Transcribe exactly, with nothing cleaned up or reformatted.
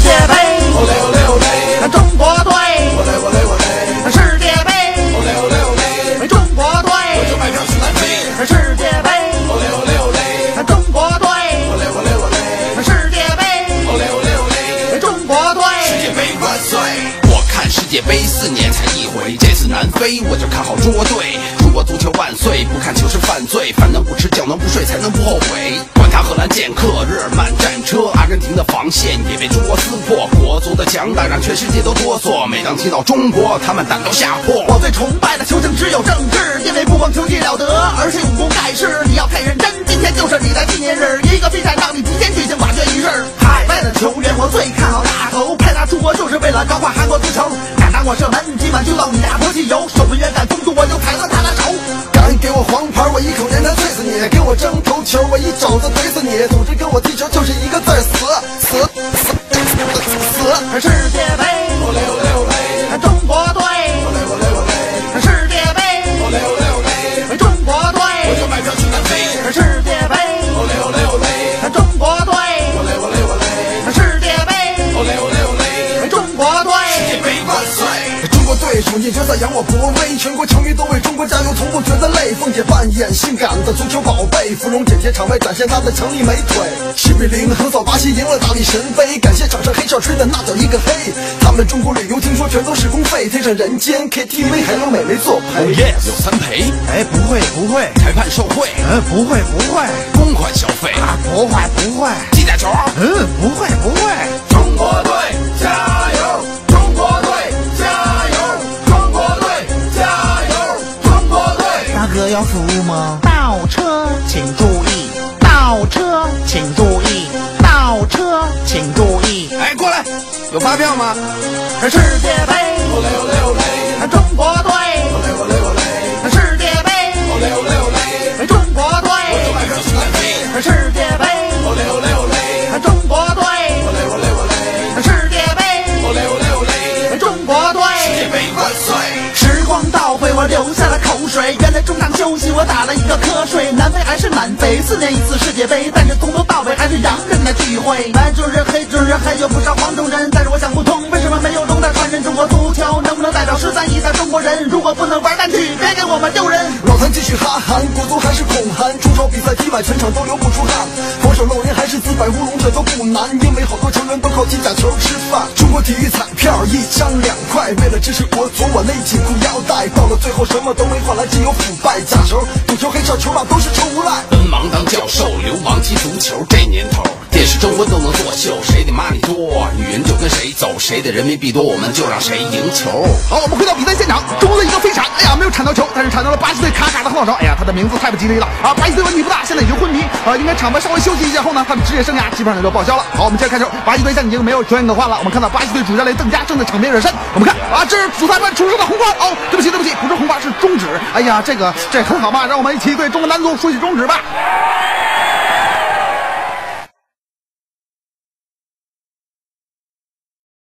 界杯， 哦嘞哦嘞哦嘞， 中国队， 哦嘞哦嘞哦嘞， 世界杯， 哦嘞哦嘞哦嘞， 中国队， 我就买票去南非， 世界杯， 哦嘞哦嘞哦嘞， 中国队， 哦嘞哦嘞哦嘞， 世界杯， 哦嘞哦嘞哦嘞， 中国队， 世界杯万岁！我看世界杯四年才一回，这次南非我就看好中国队。中国足球万岁，不看球是犯罪，饭能不吃，觉能不睡，才能不后悔。管他荷兰剑客、日耳曼战车，阿根廷的防线也被中国撕破。国足的强大让全世界都哆嗦，每当提到中国，他们胆都吓破。 我最崇拜的球星只有政治，因为不光球技了得，而且武功盖世。你要太认真，今天就是你的纪念日，一个比赛让你提前举行瓦决一日。海外的球员我最看好大头，派他出国就是为了高化韩国足球。敢打我射门，今晚就到你家国际游，手不远敢封住我就踩断他的手。 敢给我黄牌，我一口连弹脆死你；给我扔头球，我一肘子怼死你。总之跟我踢球就是一个字儿死死死死。 世界杯， 哦嘞哦嘞哦嘞， 中国队， 哦嘞哦嘞哦嘞， 世界杯， 哦嘞哦嘞哦嘞， 中国队， 我就买票去南非。 世界杯， 哦嘞哦嘞哦嘞， 中国队， 哦嘞哦嘞哦嘞， 世界杯， 哦嘞哦嘞哦嘞， 中国队， 世界杯万岁！中国队冲进决赛扬我国威，全国球迷都为中国加油，从不觉得累。凤姐扮演性感的足球宝贝，芙蓉姐姐场外展现她的强力美腿。七比零横扫巴西，赢了大力神杯。感谢场上黑哨吹的那叫一个黑。他们中国旅游听说全都是公费，天上人间 K T V 还有美眉作陪。Oh yes， 有三陪。 哎，不会不会， 裁判受贿。 嗯，不会不会， 公款消费。 啊，不会不会， 踢假球。 嗯，不会不会。 中国队加油！中国队加油！中国队加油！中国队。 大哥要服务吗？倒车请注意，倒车请注意，倒车请注意。 哎，过来，有发票吗？ 世界杯， 哦嘞哦嘞哦嘞， 中国队， 哦嘞哦嘞哦嘞， 世界杯， 哦嘞哦嘞哦嘞， 中国队， 我就买票去南非。 世界杯， 哦嘞哦嘞哦嘞， 中国队， 哦嘞哦嘞哦嘞， 世界杯， 哦嘞哦嘞哦嘞， 中国队， 世界杯万岁！ 时光倒回，我流下了口水。原来中场休息，我打了一个瞌睡。南非还是南非，四年一次世界杯，但是从头到尾还是洋人的聚会。白种人、黑种人，还有不少黄种人。但是我想不通，为什么没有龙的传人？中国足球能不能代表十三亿的中国人？如果不能玩单曲，别给我们丢人。 老谭继续哈韩，国足还是恐韩，中超比赛踢满全场都流不出汗，防守漏人还是自摆乌龙，这都不难，因为好多球员都靠踢假球吃饭。中国体育彩票一张两块，为了支持国足我勒紧裤腰带，到了最后什么都没换来，只有腐败。假球、赌球、黑哨、球霸都是臭无赖。文盲当教授，流氓踢足球，这年头电视征婚都能作秀，谁的 money 多，女人就跟谁走，谁的人民币多，我们就让谁赢球。 好，我们回到比赛现场，中国队一个飞铲，哎呀，没有铲到球，但是铲到了巴西队卡卡的后脑勺，哎呀，他的名字太不吉利了啊！巴西队问题不大，现在已经昏迷，啊，应该场外稍微休息一下后呢，他的职业生涯基本上就报销了。好，我们接着看球，巴西队现在已经没有球员可换了，我们看到巴西队主教练邓加正在场边热身，我们看啊，这是主裁判出示的红牌，哦，对不起对不起，不是红牌是中指，哎呀，这个这很好嘛，让我们一起对中国男足竖起中指吧。